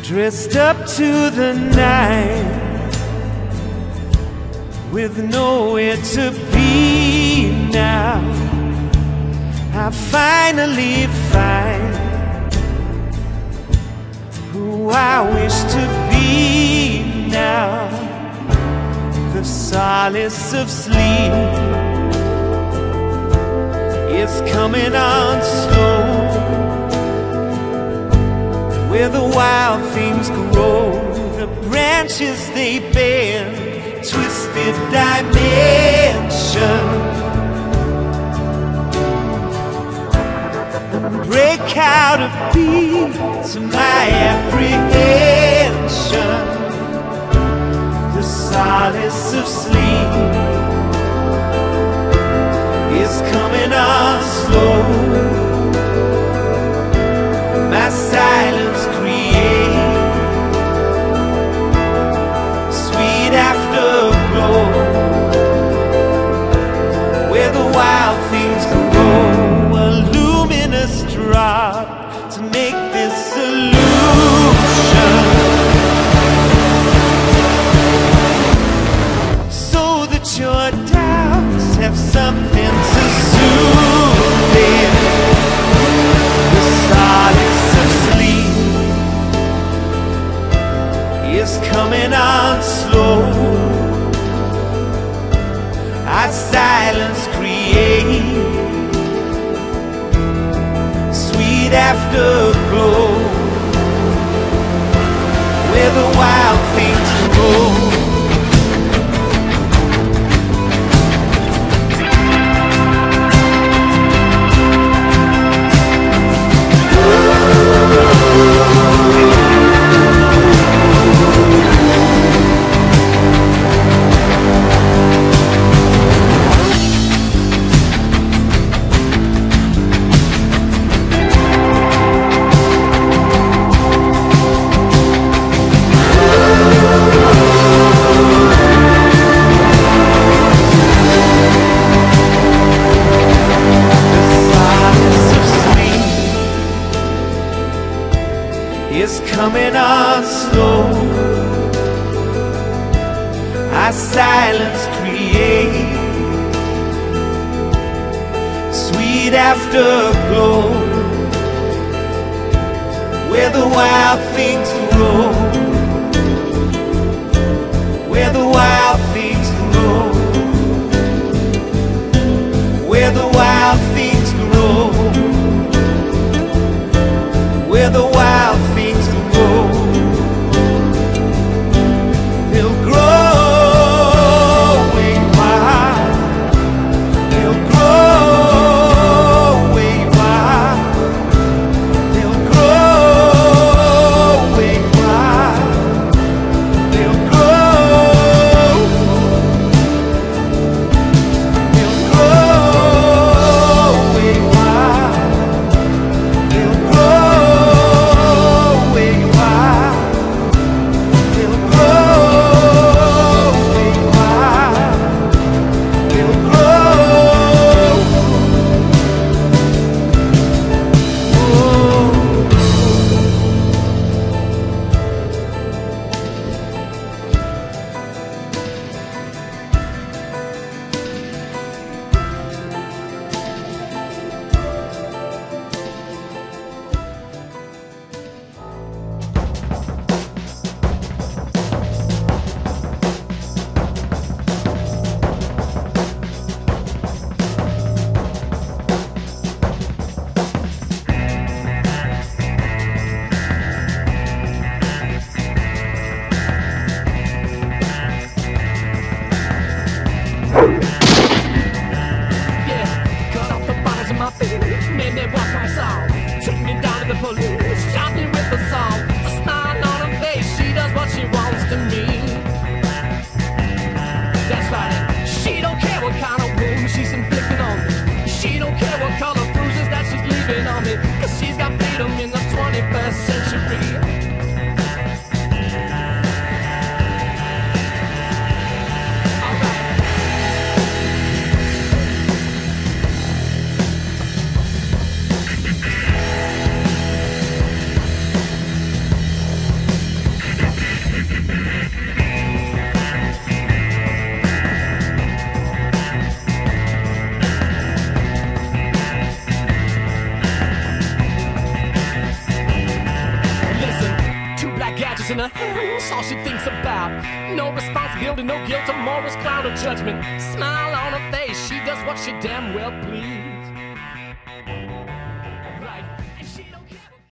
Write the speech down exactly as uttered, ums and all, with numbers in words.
dressed up to the night, with nowhere to be now. I finally find who I wish to be now. The solace of sleep is coming on slow, where the wild things grow, the branches they bend, twisted dimension. Break out a beat to my apprehension. The solace of sleep is coming on slow. My silence creates sweet afterglow, where the wild things grow. A luminous drop to make this illusion, so that your doubts have something to soothe them. The solace of sleep is coming on slow. Our silence creates sweet afterglow, where the wild things grow. Is coming on slow. Our silence creates sweet afterglow, where the wild things grow, where the wild things grow, where the wild things grow, where the wild things grow. They'll grow way wide, they'll grow way wide, they'll grow way wide, they'll grow, they'll grow in her hands, all she thinks about. No responsibility, no guilt, or morals, cloud of judgment. Smile on her face, she does what she damn well please.